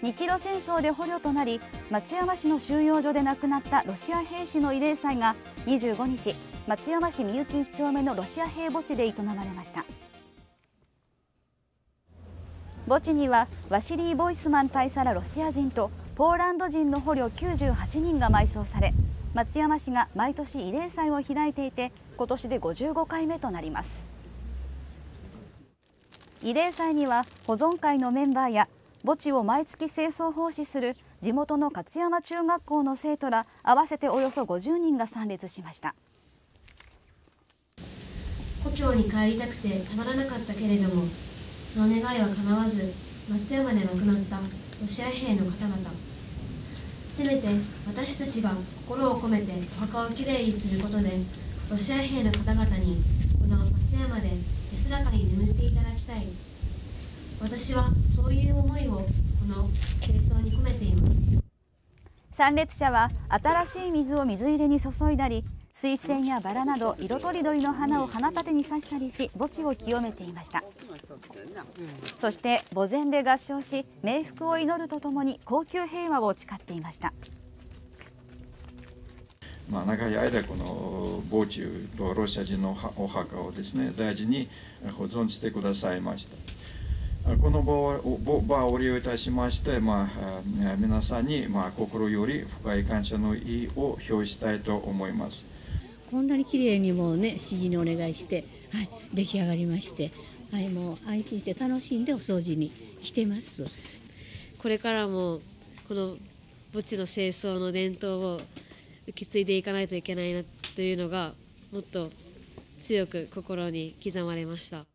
日露戦争で捕虜となり松山市の収容所で亡くなったロシア兵士の慰霊祭が25日、松山市みゆき1丁目のロシア兵墓地で営まれました。墓地にはワシリー・ボイスマン大佐らロシア人とポーランド人の捕虜98人が埋葬され、松山市が毎年慰霊祭を開いていて、今年で55回目となります。慰霊祭には保存会のメンバーや墓地を毎月清掃奉仕する地元の勝山中学校の生徒ら合わせておよそ50人が参列しました。 故郷に帰りたくてたまらなかったけれども、その願いは叶わず、松山で亡くなったロシア兵の方々、せめて私たちが心を込めてお墓をきれいにすることで、ロシア兵の方々にこの松山で安らかに眠っていただきたい。私はそういう思いをこの清掃に込めています。 参列者は新しい水を水入れに注いだり、水仙やバラなど色とりどりの花を花立てに挿したりし、墓地を清めていました。そして墓前で合唱し、冥福を祈るとともに恒久平和を誓っていました。 長い間この墓地とロシア人のお墓をですね、大事に保存してくださいました。この場を利用いたしまして、皆さんに心より深い感謝の意を表したいと思います。 こんなに綺麗にもうね、指示にお願いして、出来上がりまして、もう安心して楽しんでお掃除にしてます。 これからもこの墓地の清掃の伝統を受け継いでいかないといけないなというのがもっと強く心に刻まれました。